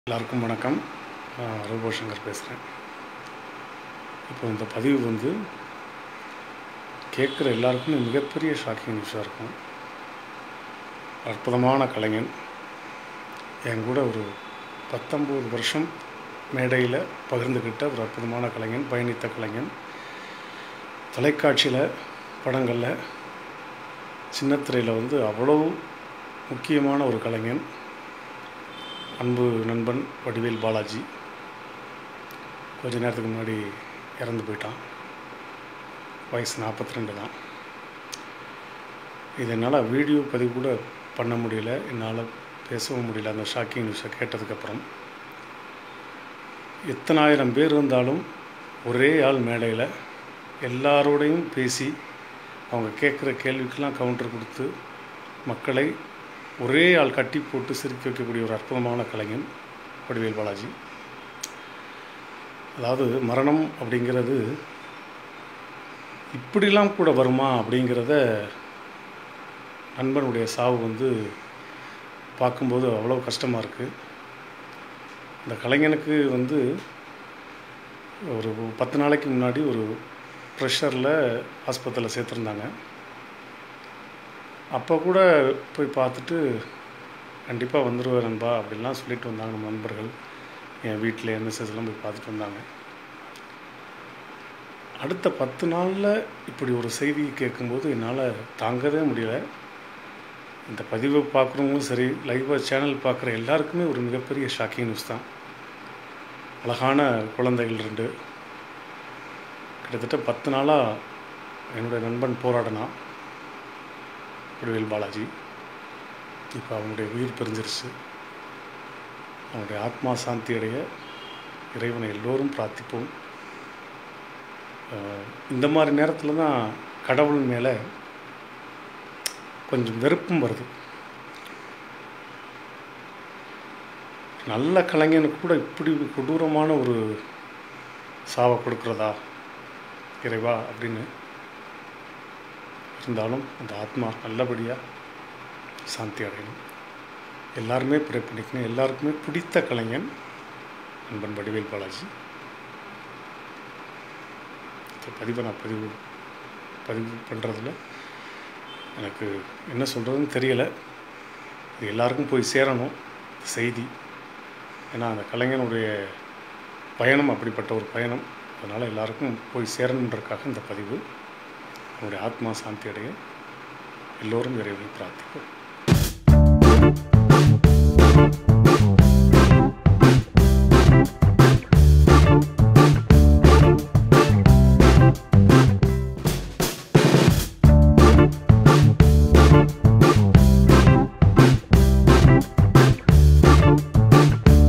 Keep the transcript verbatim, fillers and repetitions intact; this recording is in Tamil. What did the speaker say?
எல்லாருக்கும் வணக்கம். நான் ரோபோ சங்கர் பேசுகிறேன். இப்போ இந்த பதிவு வந்து கேட்குற எல்லாருக்குமே மிகப்பெரிய ஷாக்கிங் நியூஸாக இருக்கும். அற்புதமான கலைஞன், என் கூட ஒரு பத்தொம்போது வருஷம் மேடையில் பகிர்ந்துக்கிட்ட ஒரு அற்புதமான கலைஞன், பயணித்த கலைஞன், தொலைக்காட்சியில், படங்களில், சின்னத்திரையில் வந்து அவ்வளவு முக்கியமான ஒரு கலைஞன், அன்பு நண்பன் வடிவேல் பாலாஜி. கொஞ்ச நேரத்துக்கு முன்னாடி இறந்து போயிட்டான். வயசு நாற்பத்தி ரெண்டு தான். இதனால் வீடியோ பதிவு கூட பண்ண முடியல, என்னால் பேசவும் முடியல. அந்த ஷாக்கிங் நியூஸை கேட்டதுக்கப்புறம் எத்தனாயிரம் பேர் இருந்தாலும் ஒரே ஆள் மேடையில் எல்லாரோடையும் பேசி அவங்க கேட்குற கேள்விக்கெல்லாம் கவுண்டர் கொடுத்து மக்களை ஒரே ஆள் கட்டி போட்டு சிரிக்க வைக்கக்கூடிய ஒரு அற்புதமான கலைஞன் வடிவேல் பாலாஜி. அதாவது மரணம் அப்படிங்கிறது இப்படிலாம் கூட வருமா அப்படிங்கிறத நண்பனுடைய சாவு வந்து பார்க்கும்போது அவ்வளோ கஷ்டமாக இருக்குது. இந்த கலைஞனுக்கு வந்து ஒரு பத்து நாளைக்கு முன்னாடி ஒரு ப்ரெஷரில் ஆஸ்பத்திரியில் சேர்த்துருந்தாங்க. அப்போ கூட போய் பார்த்துட்டு கண்டிப்பாக வந்துடுவார் நண்பா அப்படின்லாம் சொல்லிட்டு வந்தாங்க நம்ம நண்பர்கள். என் வீட்டில் என்எஸ்எஸ்லாம் போய் பார்த்துட்டு வந்தாங்க. அடுத்த பத்து நாளில் இப்படி ஒரு செய்தி கேட்கும்போது என்னால் தாங்கவே முடியல. இந்த பதிவை பார்க்குறவங்களும் சரி, லைவாக சேனல் பார்க்குற எல்லாருக்குமே ஒரு மிகப்பெரிய ஷாக்கிங் நியூஸ் தான். அழகான குழந்தைகள் ரெண்டு, கிட்டத்தட்ட பத்து நாளாக என்னுடைய நண்பன் போராடினான் வடிவேல் பாலாஜி. இப்போ அவனுடைய உயிர் பிரிஞ்சிருச்சு. அவனுடைய ஆத்மா சாந்தி அடைய இறைவனை எல்லோரும் பிரார்த்திப்போம். இந்த மாதிரி நேரத்தில் தான் கடவுள் மேலே கொஞ்சம் வெறுப்பும் வருது. நல்ல கலைஞனுக்கு கூட இப்படி கொடூரமான ஒரு சாவை கொடுக்குறதா இறைவா அப்படின்னு. இருந்தாலும் அந்த ஆத்மா நல்லபடியாக சாந்தி அடையணும். எல்லாருமே ப்ரே பண்ணிக்கணும். எல்லாருக்குமே பிடித்த கலைஞன் நண்பன் வடிவேல் பாலாஜி. இந்த பதிவை நான் பதிவு பதிவு பண்ணுறதில் எனக்கு என்ன சொல்கிறதுன்னு தெரியலை. இது எல்லாருக்கும் போய் சேரணும் செய்தி. ஏன்னா அந்த கலைஞனுடைய பயணம் அப்படிப்பட்ட ஒரு பயணம். அதனால் எல்லாருக்கும் போய் சேரணுன்றதுக்காக இந்த பதிவு. அவனுடைய ஆத்மா சாந்தி அடைய எல்லோரும் இறைவனை பிரார்த்திப்போம்.